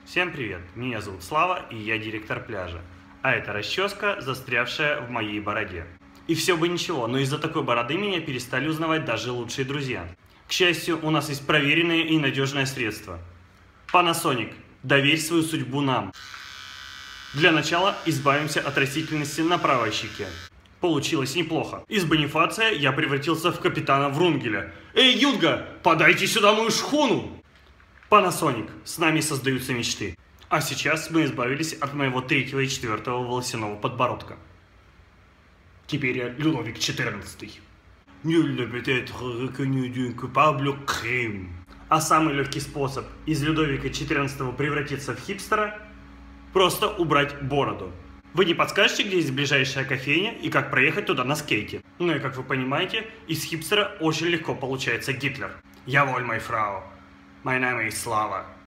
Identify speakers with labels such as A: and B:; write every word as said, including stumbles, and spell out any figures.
A: Всем привет, меня зовут Слава и я директор пляжа. А это расческа, застрявшая в моей бороде. И все бы ничего, но из-за такой бороды меня перестали узнавать даже лучшие друзья. К счастью, у нас есть проверенное и надежное средство. Panasonic, доверь свою судьбу нам. Для начала избавимся от растительности на правой щеке. Получилось неплохо. Из Бонифация я превратился в капитана Врунгеля. Эй, Юнга, подайте сюда мою шхуну! Panasonic, с нами создаются мечты. А сейчас мы избавились от моего третьего и четвертого волосяного подбородка. Теперь я Людовик четырнадцатый. А самый легкий способ из Людовика четырнадцатого превратиться в хипстера – просто убрать бороду. Вы не подскажете, где есть ближайшая кофейня и как проехать туда на скейте? Ну и как вы понимаете, из хипстера очень легко получается Гитлер. Я воль, мой фрау. My name is Slava.